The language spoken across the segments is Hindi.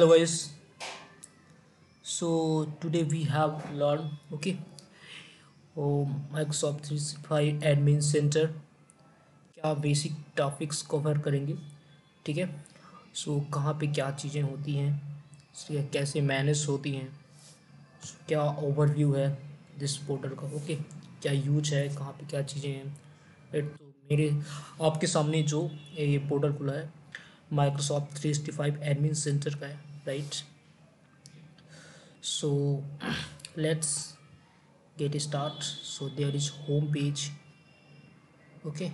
Hello guys, so today we have learned Microsoft 365 admin center क्या बेसिक टॉपिक्स कवर करेंगे। ठीक है, सो कहाँ पे क्या चीज़ें होती हैं, so, ये कैसे मैनेज होती हैं, so, क्या ओवरव्यू है दिस पोर्टल का। क्या यूज है, कहाँ पे क्या चीज़ें हैं। राइट, तो मेरे आपके सामने जो ये पोर्टल खुला है माइक्रोसॉफ्ट 365 एडमिन सेंटर का है। Right, so let's get start. So there is home page. Okay,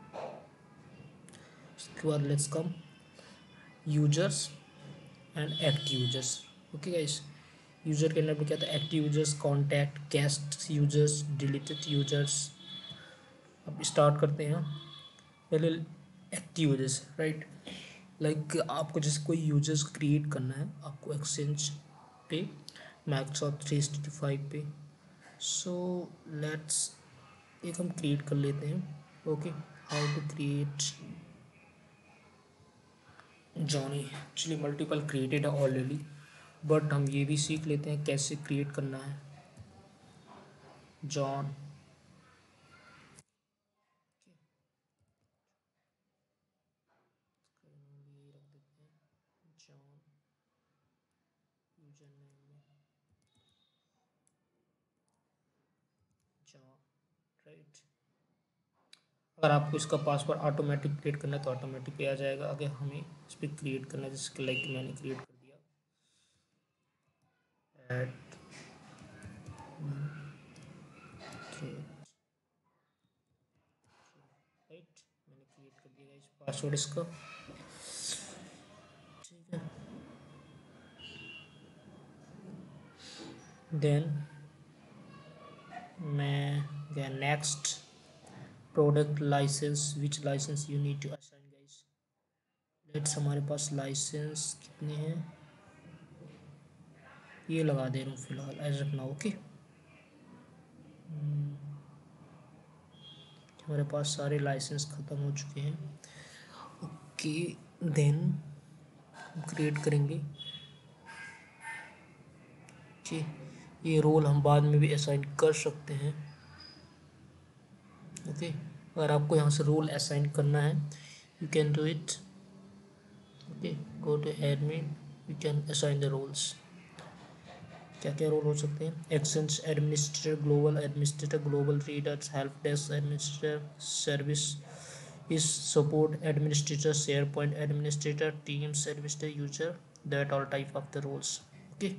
उसके बाद let's come users and active users. Okay guys, user के अंदर में क्या था, active users, contact, guest users, deleted users. अब स्टार्ट करते हैं पहले एक्टिव यूजर्स। राइट, लाइक आपको जैसे कोई यूजर्स क्रिएट करना है आपको एक्सचेंज पे, माइक्रोसॉफ्ट 365 पे। सो लेट्स एक हम क्रिएट कर लेते हैं। Okay, how to create Johnny. Actually multiple created है ऑलरेडी, बट हम ये भी सीख लेते हैं कैसे क्रिएट करना है जॉन। जॉन यूजर नेम में जॉन। राइट, अगर आपको इसका पासवर्ड ऑटोमेटिक क्रिएट करना है तो ऑटोमेटिक पे आ जाएगा। अगर हमें इस पर क्रिएट करना है, जैसे लाइक मैंने क्रिएट कर दिया एट राइट, मैंने क्रिएट कर दिया इस पासवर्ड इसका। ठीक है, देन मैं गया next, product licence, which licence you need to assign guys. Let's हमारे पास लाइसेंस कितने हैं, ये लगा दे रहा हूँ फिलहाल एज ऑफ नाउ। ओके, हमारे पास सारे लाइसेंस ख़त्म हो चुके हैं। ओके, देन क्रिएट करेंगे। ओके, ये रोल हम बाद में भी असाइन कर सकते हैं। ओके, अगर आपको यहाँ से रोल असाइन करना है you can do it. Okay, go to admin, you can assign the roles. क्या क्या रोल हो सकते हैं, Exchange administrator, global administrator, global readers, help desk administrator, service इस support administrator, SharePoint administrator, Teams administrator, user, that all type of the roles. Okay,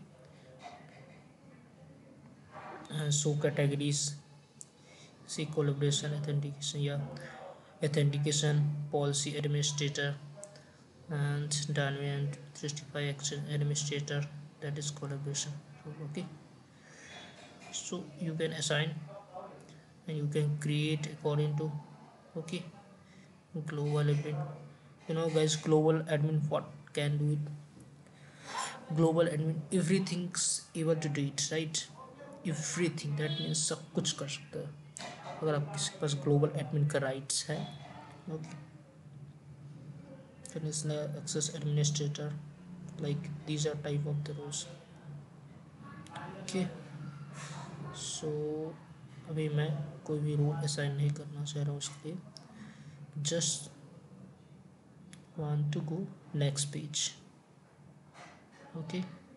so categories see collaboration authentication या authentication policy administrator and dynamic 365 action administrator, that is collaboration. Okay, so you can assign and you can create according to okay global admin. You know guys, global admin what can do it, global admin everything's able to do it। right, everything, that means सब कुछ कर सकता है अगर आप किसी के पास ग्लोबल एडमिन का राइट्स है। Okay, conditional access administrator, like these are type of the roles। okay, so अभी मैं कोई भी रोल असाइन नहीं करना चाह रहा हूँ, उसके लिए just want to go next page. Okay,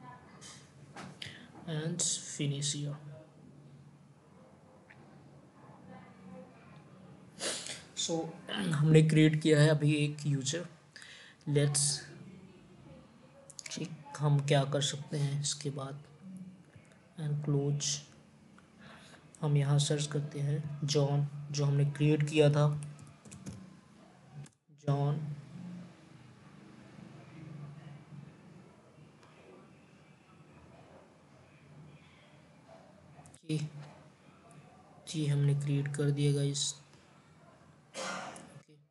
and finish here. So हमने क्रिएट किया है अभी एक यूजर। लेट्स चेक हम क्या कर सकते हैं इसके बाद, एंड क्लोज। हम यहाँ सर्च करते हैं जॉन, जो हमने क्रिएट किया था, जॉन। जी जी, हमने क्रिएट कर दिया guys. Okay,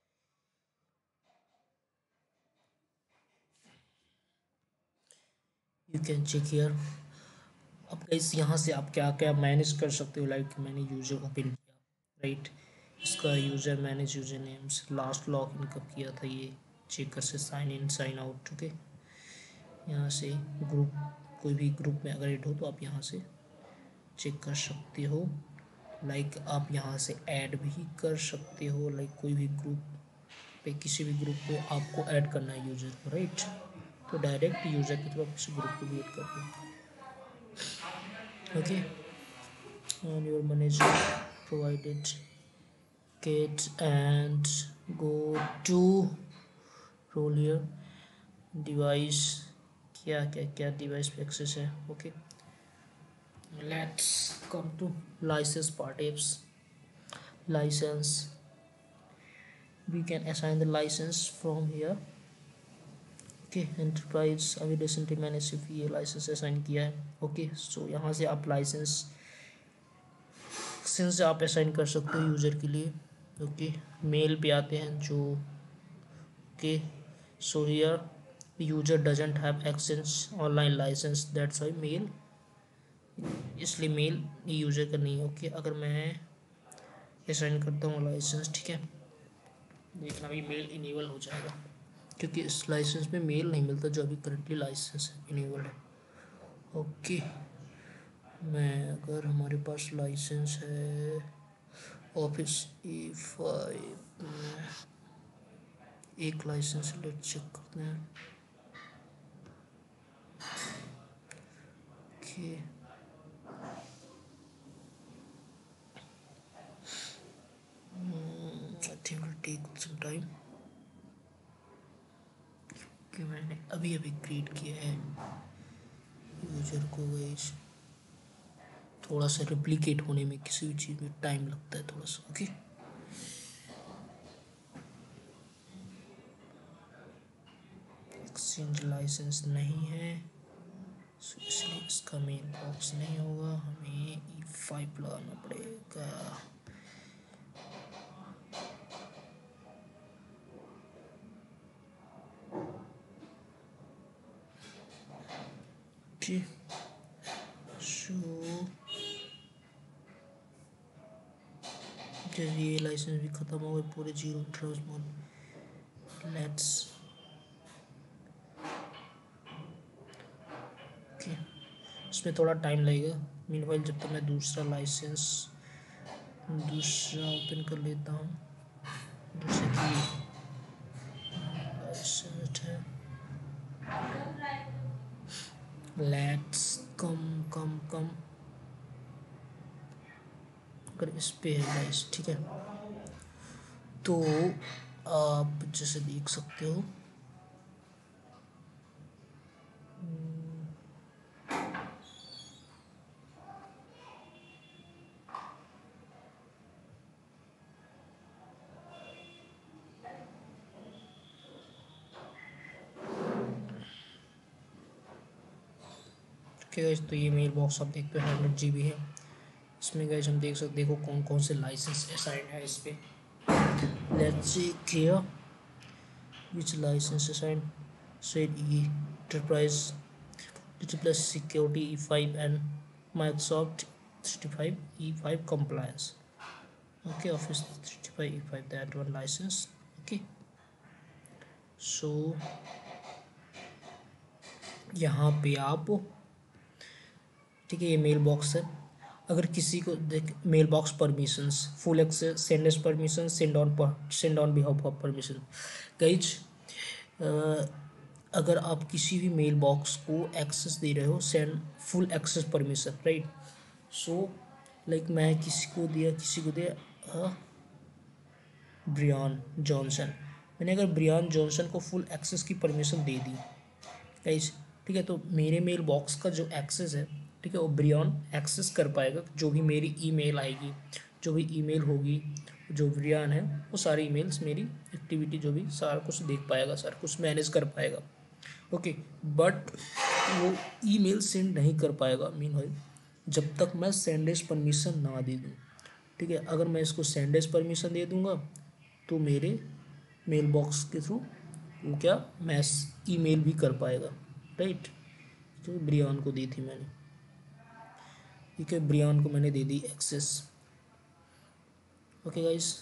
you can check here. अब गाइस यहाँ से आप क्या क्या मैनेज कर सकते हो, लाइक मैंने यूजर ओपन किया। राइट, इसका user manage user names, last log in कब किया था, ये चेक कर से sign in sign out. Okay, यहाँ से ग्रुप, कोई भी ग्रुप में अगर ऐड हो तो आप यहाँ से चेक कर सकते हो। लाइक आप यहाँ से ऐड भी कर सकते हो, लाइक कोई भी ग्रुप पे, किसी भी ग्रुप पे आपको ऐड करना है यूज़र को, राइट। तो डायरेक्ट यूज़र की तरफ किसी ग्रुप को भी ऐड कर दो। Okay, and your manager provided get and go to role here device, क्या क्या क्या डिवाइस पे एक्सेस है। Okay, let's come to licence part apps. Licence, we can assign the license from here। Okay, enterprise अभी रिसेंटली मैंने सिर्फ ये लाइसेंस असाइन किया है। ओके, सो यहाँ से आप लाइसेंस सिंस आप असाइन कर सकते हो यूज़र के लिए। ओके, मेल पे आते हैं जो, okay, so here user doesn't have access online licence, that's why mail, इसलिए मेल यूज़र का नहीं है। ओके, अगर मैं असाइन करता हूँ लाइसेंस, ठीक है, देखना अभी मेल इनेबल हो जाएगा, क्योंकि इस लाइसेंस में मेल नहीं मिलता जो अभी करंटली लाइसेंस इनेबल है। ओके, मैं अगर हमारे पास लाइसेंस है ऑफिस E5 में, एक लाइसेंस लेट चेक करते हैं। Okay, I think will take some time, कि मैंने अभी अभी क्रिएट किया है यूजर को। गाइस थोड़ा सा रिप्लिकेट होने में किसी भी चीज़ में टाइम लगता है थोड़ा सा। ओके, एक्सचेंज लाइसेंस नहीं है, so इसलिए इसका मेन बॉक्स नहीं होगा, हमें E5 लगाना पड़ेगा। ओके, सो जब ये लाइसेंस भी ख़त्म हो गए पूरे zero trust mode, let's, okay, इसमें थोड़ा टाइम लगेगा। मीनवाइल जब तक मैं दूसरा लाइसेंस ओपन कर लेता हूँ, जैसे कि लाइसेंस है, लेट्स कम कम कम, अगर इस पे है गाइस, ठीक है, तो आप जैसे देख सकते हो, ठीक है। तो ये मेल बॉक्स आप देखते हो 100 GB है, इसमें गाइस हम देख सकते, देखो कौन कौन से लाइसेंस असाइन है इस पे। Let's see clear which license assigned, said E enterprise plus security E5 and Microsoft 365 E5 compliance। Okay, Office 365 E5, that one license। Okay, so यहाँ पे आप, ठीक है, ये मेल बॉक्स है। अगर किसी को देख, mailbox permissions, full access, send as permission, send on behalf of permission. Guys अगर आप किसी भी मेल बॉक्स को एक्सेस दे रहे हो, send full access permission, right. So like मैं किसी को दिया ब्रियान जॉनसन, मैंने अगर ब्रियान जॉनसन को फुल एक्सेस की परमिशन दे दी गाइस, ठीक है, तो मेरे मेल बॉक्स का जो एक्सेस है, ठीक है, वो ब्रियान एक्सेस कर पाएगा। जो भी मेरी ईमेल आएगी, जो भी ईमेल होगी, जो ब्रियान है वो सारी ईमेल्स, मेरी एक्टिविटी जो भी सारा कुछ देख पाएगा, सारा कुछ मैनेज कर पाएगा। ओके, बट वो ईमेल सेंड नहीं कर पाएगा मीन भाई जब तक मैं सेंडेज परमिशन ना दे दूँ, ठीक है। अगर मैं इसको सेंडेज परमिशन दे दूँगा तो मेरे मेल बॉक्स के थ्रू वो क्या मैस ईमेल भी कर पाएगा, राइट। तो ब्रियान को दी थी मैंने, ठीक है, ब्रियान को मैंने दे दी एक्सेस। ओके गाइस,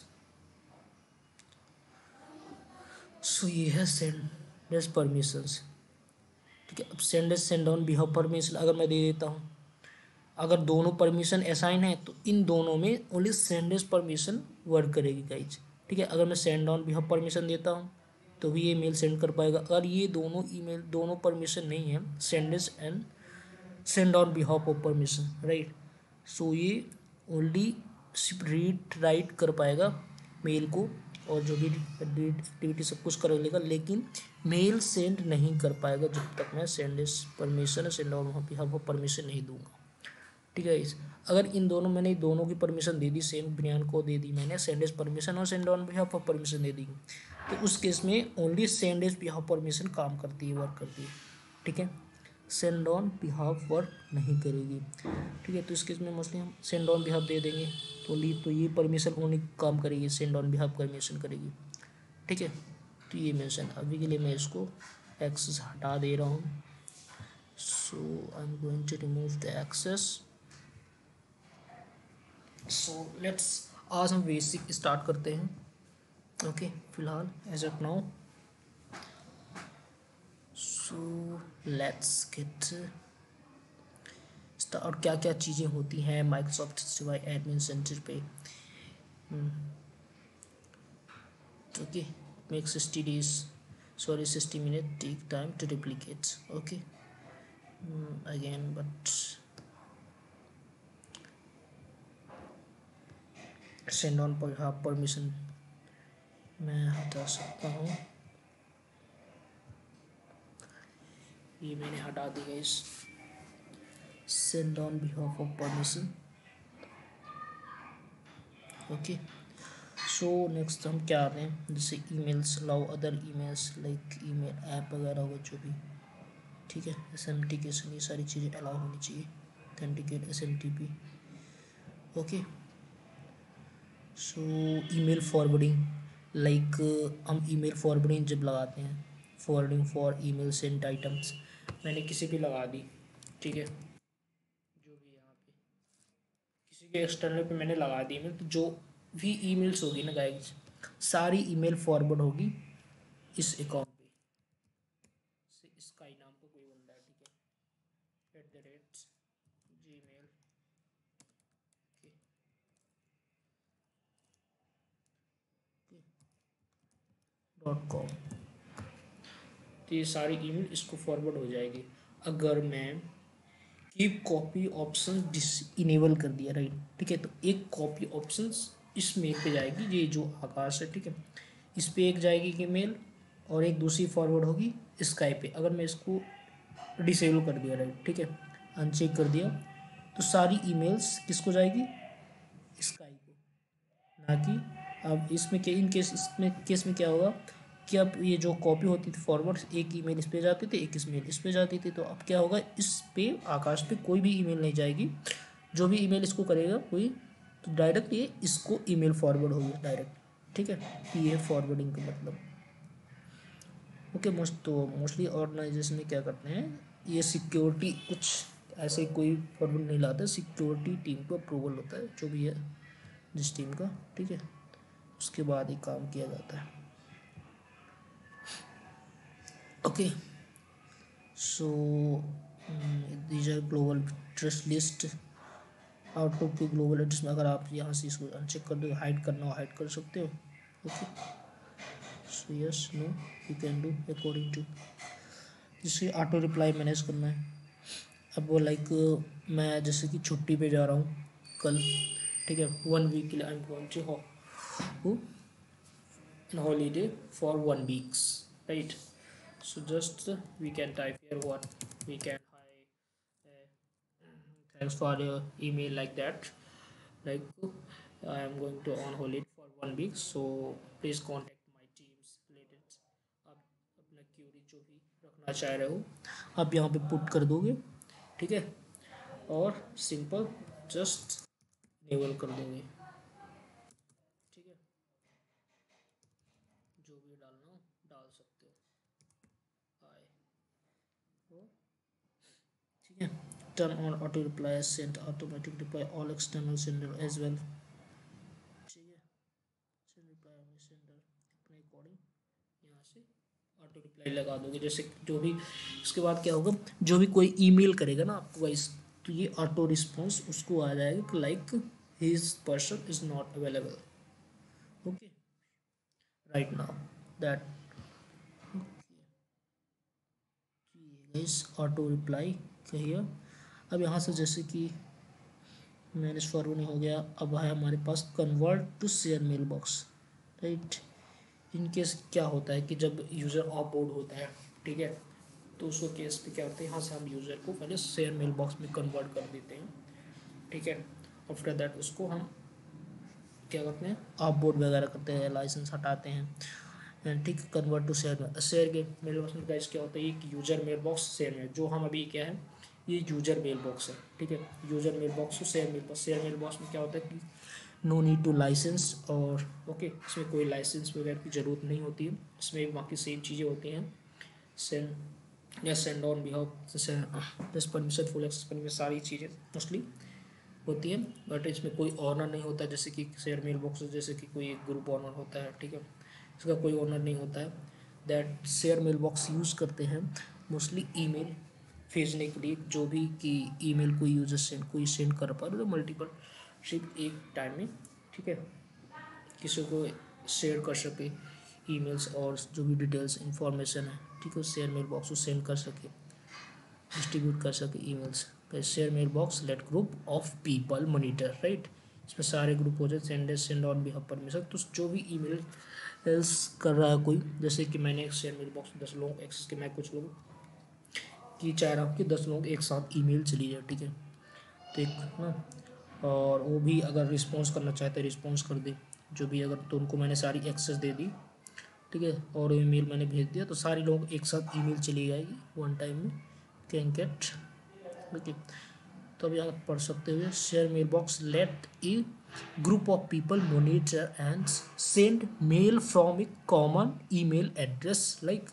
सो ये है सेंडेज परमिशंस। ठीक है। अब send as send on behalf permission अगर मैं दे देता हूँ, अगर दोनों परमिशन असाइन है तो इन दोनों में only send as permission work करेगी गाइज। ठीक है। अगर मैं सेंड ऑन बिहाफ परमिशन देता हूँ तो भी ये मेल सेंड कर पाएगा। अगर ये दोनों ईमेल दोनों परमिशन नहीं है, send as and send on behalf of permission, right, so ये ओनली रीड राइट कर पाएगा मेल को, और जो भी एक्टिविटी सब कुछ कर लेगा, लेकिन मेल सेंड नहीं कर पाएगा जब तक मैं send as permission send on behalf of permission नहीं दूंगा। ठीक है। इस अगर इन दोनों मैंने दोनों की परमिशन दे दी, सेम बनियान को दे दी मैंने सेंड एज परमिशन और send on behalf of permission दे दी, तो उस केस में only send as behalf permission काम करती है, वर्क करती है। ठीक है। सेंड ऑन बिहाफ वर्क नहीं करेगी। ठीक है। तो इस केस में मोस्टली हम सेंड ऑन बिहाफ दे देंगे तो ये परमिशन ओनली काम करेगी, सेंड ऑन बिहाफ परमिशन करेगी। ठीक है। तो ये मेंशन अभी के लिए मैं इसको एक्सेस हटा दे रहा हूँ। So I am going to remove the access. So let's आज हम बेसिक स्टार्ट करते हैं। ओके फिलहाल as of now, so let's get और क्या क्या चीज़ें होती हैं माइक्रोसॉफ्ट सिवाय एडमिन सेंटर पे। Okay make 60 days, sorry 60 minutes take time to replicate. Okay, again but send on पर हाँ परमिशन मैं हटा सकता हूँ, ये मैंने हटा दी guys, send on behalf of permission. Okay so next हम क्या आ रहे हैं, जैसे emails allow other emails like email app वगैरह होगा जो भी। ठीक है। एथेंटिकेशन ये सारी चीज़ें अलाउ होनी चाहिए, authenticate SMTP। Okay so email forwarding like हम ईमेल फॉरवर्डिंग जब लगाते हैं, forwarding for email sent items, मैंने किसी भी लगा दी। ठीक है। जो भी यहाँ पे किसी के एक्सटर्नल पे मैंने लगा दी ईमेल, तो जो भी ईमेल्स होगी ना गाइस, सारी ईमेल फॉरवर्ड होगी इस अकाउंट पे से, इसका ही नाम का कोई बंदा है। ठीक है। @gmail .com, तो ये सारी ईमेल इसको फॉरवर्ड हो जाएगी। अगर मैं keep copy option disable कर दिया, राइट, ठीक है, तो एक कॉपी ऑप्शन इस मेल पे जाएगी, ये जो आकाश है, ठीक है, इस पे एक जाएगी कि मेल, और एक दूसरी फॉरवर्ड होगी स्काई पे। अगर मैं इसको डिसेबल कर दिया, राइट, ठीक है, अनचेक कर दिया, तो सारी ईमेल्स किसको जाएगी, स्काई को, ना कि अब इसमें क्या इन केस इसमें केस में क्या होगा कि अब ये जो कॉपी होती थी फॉरवर्ड, एक ईमेल इस पे जाती थी, एक ईमेल इस पे जाती थी, तो अब क्या होगा, इस पे आकाश पे कोई भी ईमेल नहीं जाएगी, जो भी ईमेल इसको करेगा कोई, तो डायरेक्ट ये इसको ईमेल फॉरवर्ड होगी डायरेक्ट। ठीक है। ये है फॉरवर्डिंग का मतलब। ओके मोस्टली ऑर्गेनाइजेशन में क्या करते हैं, ये सिक्योरिटी कुछ ऐसे कोई फॉरवर्ड नहीं लाता, सिक्योरिटी टीम को अप्रूवल होता है जो भी है जिस टीम का। ठीक है। उसके बाद ही काम किया जाता है। Okay so these are global address list, Outlook के ग्लोबल एड्रेस में अगर आप यहाँ से इसको अनचेक कर दो, हाइड करना हो हाइड कर सकते हो। Okay so yes no you can do according to, जिससे ऑटो रिप्लाई मैनेज करना है। अब वो लाइक मैं जैसे कि छुट्टी पे जा रहा हूँ कल, ठीक है, 1 वीक के लिए I am going to holiday for 1 weeks, right, so just we can type here what we can, hi, thanks for your email, like that, like I am going to on holiday for 1 week, so please contact my teams related। आप अपना क्यूरी जो भी रखना चाह रहे हो आप यहाँ पे पुट कर दोगे। ठीक है। और सिंपल जस्ट इनेबल कर दोगे। ठीक है। जो भी डालना हो डाल सकते हो। हाय हो। ठीक है। Turn on auto reply, send automatic reply all external sender as well. ठीक है। सेंड रिप्लाई सेंडर अपने अकॉर्डिंग यहाँ से ऑटो रिप्लाई लगा दोगे, जैसे जो भी इसके बाद क्या होगा, जो भी कोई ईमेल करेगा ना आपको गाइस, तो ये ऑटो रिस्पॉन्स उसको आ जाएगा कि like his person is not available. Okay, right now that guys auto reply कहिए। अब यहाँ से जैसे कि मैनेज फॉरवर्ड हो गया, अब है हमारे पास convert to share mailbox, right. In case क्या होता है कि जब यूज़र ऑफ बोर्ड होता है, ठीक है, तो उसको केस पे क्या होता है, यहाँ से हम यूज़र को पहले शेयर मेल बॉक्स में कन्वर्ट कर देते हैं, ठीक है। आफ्टर दैट उसको हम क्या करते हैं, ऑफ बोर्ड वगैरह करते हैं, लाइसेंस हटाते हैं, ठीक। कन्वर्ट टू शेयर के मेल बॉक्स में गाइस क्या होता है, एक यूज़र मेल बॉक्स शेयर में, जो हम अभी क्या है, ये यूज़र मेल बॉक्स है, ठीक है। User mailbox to share mailbox में क्या होता है कि नो नीड टू लाइसेंस, और ओके इसमें कोई लाइसेंस वगैरह की ज़रूरत नहीं होती है, इसमें बाकी सेम चीज़ें होती हैं। सेंड या सेंड ऑन बिहाफ, जैसे परमिशन, फुल एक्सेस परमिशन, सारी चीज़ें मोस्टली होती है। बट इसमें कोई ऑनर नहीं होता, जैसे कि शेयर मेल बॉक्स जैसे कि कोई एक ग्रुप ऑनर होता है, ठीक है, इसका कोई ऑनर नहीं होता है। That share mailbox use करते हैं मोस्टली ईमेल भेजने के लिए, जो भी कि ईमेल कोई यूजर सेंड कर पा रहे तो मल्टीपल सिर्फ एक टाइम में, ठीक है, किसी को शेयर कर सके ईमेल्स, और जो भी डिटेल्स इंफॉर्मेशन है, ठीक है, शेयर मेल बॉक्स को सेंड कर सके, डिस्ट्रीब्यूट कर सके emails. Share mailbox let group of people monitor, right. इसमें सारे ग्रुप हो जाए, सेंड ऑन बिहाफ परमिशन, तो जो भी ईमेल कर रहा है कोई, जैसे कि मैंने एक शेयर मेल बॉक्स 10 लोग एक्सेस के, मैं कुछ लोग की चाह रहा हूँ कि 10 लोग एक साथ ईमेल चली जाए, ठीक है, तो एक ना, और वो भी अगर रिस्पॉन्स करना चाहते रिस्पॉन्स कर दे, जो भी अगर, तो उनको मैंने सारी एक्सेस दे दी, ठीक है, और ईमेल मैंने भेज दिया, तो सारे लोग एक साथ ईमेल चली जाएगी वन टाइम में, कैन गेट, ओके। तो अब यहाँ पढ़ सकते हुए, share mailbox let a group of people monitor and send mail from a common email address like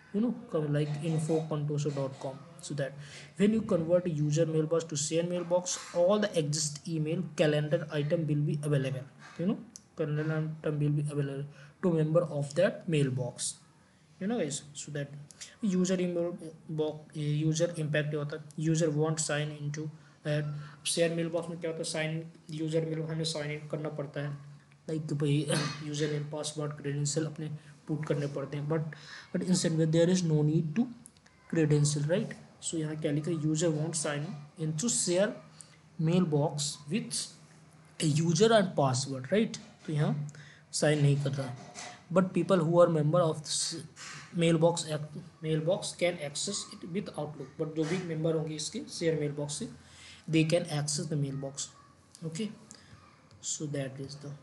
like info.contoso.com, so that when you convert a user mailbox to share mailbox, all the exist email calendar item will be available, calendar item will be available to member of that mailbox, guys, so that user email box user impact होता है, user won't sign into share mailbox में क्या होता है, साइन यूजर मेल हमें साइन इन करना पड़ता है, लाइक भाई यूजर नेम पासवर्ड क्रेडेंशियल अपने पुट करने पड़ते हैं, बट इंस्टेड में there is no need to credential, right. So यहाँ क्या लिखा है, user won't sign in to share mailbox with user and password, right. तो यहाँ साइन नहीं कर रहा, but people who are member of mailbox can access it with Outlook, but जो भी मेंबर होंगे इसके शेयर मेल बॉक्स से, they can access the mailbox, okay, so that is the,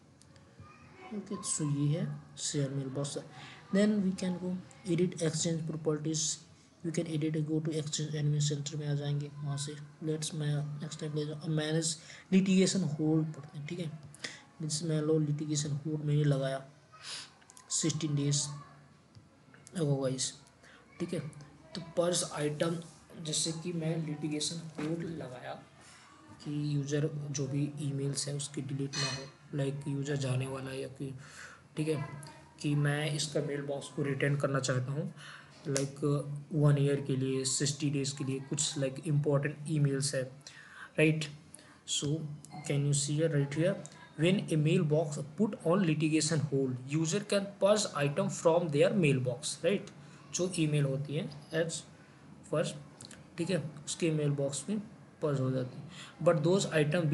okay, so ये है share mailbox। then we can go edit exchange properties, we can edit, go to exchange admin center में आ जाएंगे, वहाँ से लेट्स मैं नेक्स्ट टाइम ले जाऊँ, मैनेज लिटिगेशन होल्ड पढ़ते हैं, ठीक है, जिसमें लो लिटिगेशन होल्ड मैंने लगाया 16 डेज अगो गाइस, ठीक है। तो पर्स आइटम, जैसे कि मैं लिटिगेशन होल्ड लगाया कि यूज़र जो भी ईमेल्स है उसकी डिलीट ना हो, लाइक यूज़र जाने वाला है या कि, ठीक है, कि मैं इसका मेल बॉक्स को रिटर्न करना चाहता हूँ, लाइक 1 ईयर के लिए, 60 डेज़ के लिए, कुछ लाइक इम्पोर्टेंट ईमेल्स है, right. So can you see right here, when a mailbox put on litigation hold, user can purge item from their mailbox, right। जो ईमेल होती है एज फर्स्ट, ठीक है, उसके मेल बॉक्स में पर्ज हो जाती है, but those item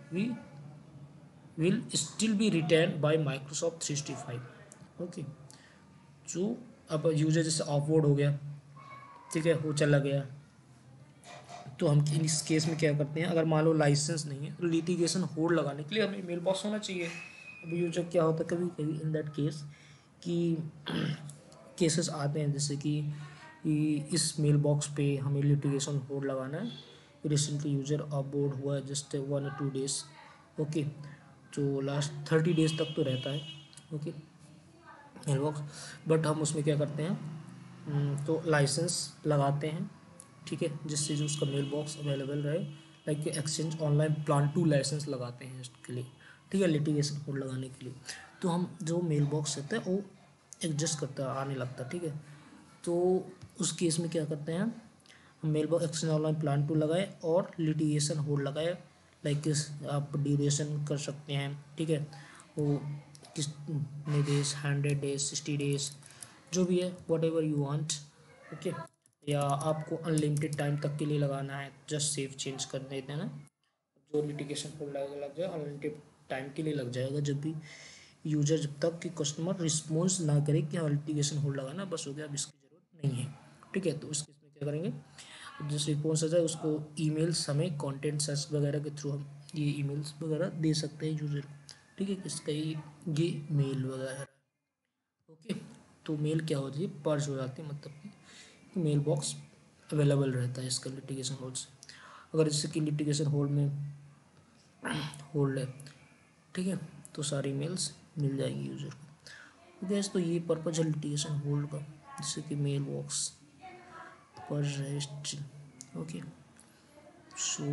will still be return by Microsoft 365, okay. जो अब यूजर जैसे ऑफवर्ड हो गया, ठीक है, वो चला गया, तो हम इस केस में क्या करते हैं, अगर मान लो लाइसेंस नहीं है तो लिटिगेशन होल्ड लगाने के लिए हमें मेल बॉक्स होना चाहिए। अब यूजर क्या होता है, कभी कभी इन दैट केस कि केसेस आते हैं, जैसे कि इस मेल बॉक्स पे हमें लिटिगेशन होल्ड लगाना है, रिसेंटली यूजर ऑफ बोर्ड हुआ है जस्ट 1 or 2 डेज, ओके, तो लास्ट 30 डेज तक तो रहता है, ओके, मेल बॉक्स, बट हम उसमें क्या करते हैं, तो लाइसेंस लगाते हैं, ठीक है, जिससे जो उसका मेल बॉक्स अवेलेबल रहे, like Exchange online plan two licence लगाते हैं इसके लिए, ठीक है, लिटिगेशन कोड लगाने के लिए। तो हम जो मेल बॉक्स रहता है वो एडजस्ट करता आने लगता, ठीक है। तो उस केस में क्या करते हैं, हम mailbox Exchange online plan two लगाए और लिटिगेशन होल्ड लगाए, लाइक आप ड्यूरेशन कर सकते हैं, ठीक है, वो कितने डेज, 100 डेज, 60 डेज, जो भी है, whatever you want, okay. या आपको अनलिमिटेड टाइम तक के लिए लगाना है, जस्ट सेव चेंज कर देते हैं ना, जो लिटिगेशन होल्ड लग जाए अनलिमिटेड टाइम के लिए लग जाएगा, जब भी यूजर, जब तक कि कस्टमर रिस्पॉन्स ना करे कि हाँ लिटिगेशन होल्ड लगाना बस हो गया, अब इसकी ज़रूरत नहीं है, ठीक है। तो उस केस में क्या करेंगे, जिस रिस्पॉन्स आ जाए उसको ईमेल्स, हमें कंटेंट सर्च वगैरह के थ्रू हम ये ईमेल्स वगैरह दे सकते हैं यूज़र, ठीक है, इसका ये मेल वगैरह, ओके। तो मेल क्या होती है, पर्ज हो जाती है, मतलब कि मेल बॉक्स अवेलेबल रहता है इसका लिटिगेशन होल्ड से। अगर जैसे कि लिटिगेशन होल्ड में होल्ड है, ठीक है, तो सारी मेल्स मिल जाएंगी यूज़र को। गैस तो ये पर्पज है लिटिगेशन होल्ड का, जैसे कि मेल बॉक्स पर रजिस्ट्री, ओके। सो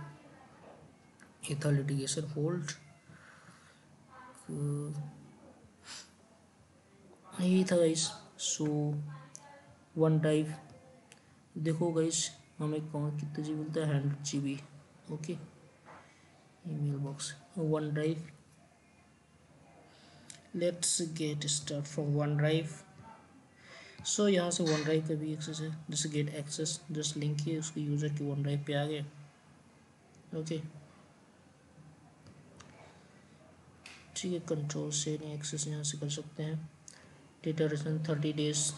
ये था लिटिगेशन होल्ड, यही था गाइस। सो वन ड्राइव, देखो गाइस हमें कौन कितने जी मिलता है, 100 GB, okay. Email box OneDrive, let's get start from OneDrive. So यहाँ से वन ड्राइव का भी एक्सेस है, जैसे गेट एक्सेस, जस्ट लिंक किए उसके यूज़र की वन ड्राइव पे आ गए, ओके, ठीक है। कंट्रोल से नहीं एक्सेस यहाँ से कर सकते हैं। Data return 30 days,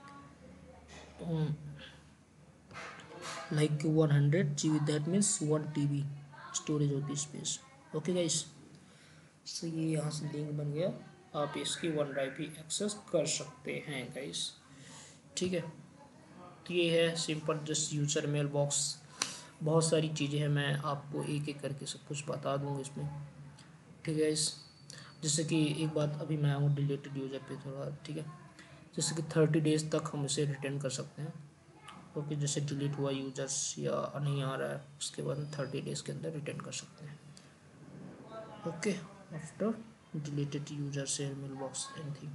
like 100 GB, that means 1 TB storage होती है स्पेस, ओके गाइस। सो ये यहाँ से लिंक बन गया, आप इसकी वन ड्राइव भी एक्सेस कर सकते हैं गाइस, ठीक है। तो ये है simple just user mailbox, बहुत सारी चीज़ें हैं, मैं आपको एक एक करके सब कुछ बता दूंगा इसमें, ठीक है गाइस। जैसे कि एक बात, अभी मैं आऊँ डिलीटेड यूज़र पे थोड़ा, ठीक है। जैसे कि 30 days तक हम इसे रिटर्न कर सकते हैं, ओके। जैसे डिलीट हुआ यूजर्स या नहीं आ रहा है, उसके बाद 30 days के अंदर रिटर्न कर सकते हैं, ओके। आफ्टर डिलीटेड यूजर से मेल बॉक्स एनीथिंग।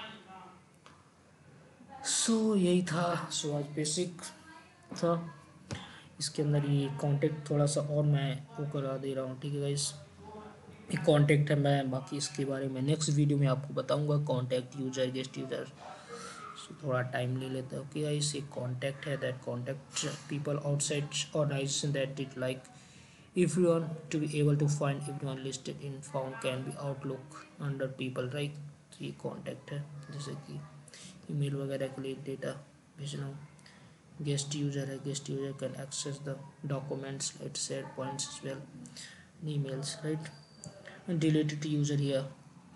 सो यही था, सो आज बेसिक था, इसके अंदर ये कॉन्टेक्ट थोड़ा सा और मैं वो करा दे रहा हूँ, ठीक है गाइस। एक कॉन्टेक्ट है, मैं बाकी इसके बारे में नेक्स्ट वीडियो में आपको बताऊंगा, contact user, guest user, so थोड़ा टाइम ले लेता है, ओके गाइस। एक कॉन्टेक्ट है, that contact people outside organisation that did like everyone to be able to find everyone listed in found can be outlook under people, right। तो ये कॉन्टेक्ट है, जैसे कि ईमेल वगैरह के लिए डेटा भेजना। गेस्ट यूजर है, guest user can access the documents at set points as well emails, right. Deleted user here,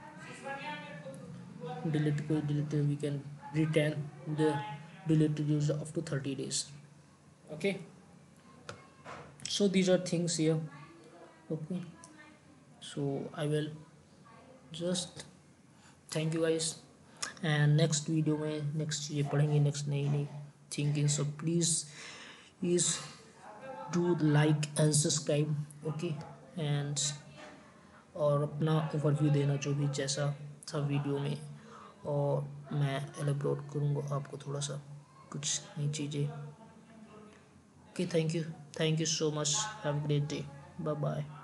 delete कोई delete, we can return the deleted user up to 30 days, okay। So these are things here, okay। So I will just thank you guys, and next video में नेक्स्ट चीज़ें पढ़ेंगे, नेक्स्ट नई नई thinking. So please do like and subscribe, okay. And और अपना ओवरव्यू देना जो भी जैसा था वीडियो में, और मैं एलेबोरेट करूँगा आपको थोड़ा सा कुछ नई चीज़ें, okay. Thank you so much, have a great day, bye bye.